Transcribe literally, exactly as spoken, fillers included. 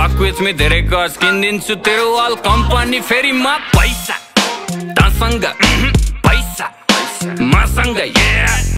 fuck with me धेरै कस किनिदिन्छु तेरो वाल कम्पनी फेरि म पैसा तसँग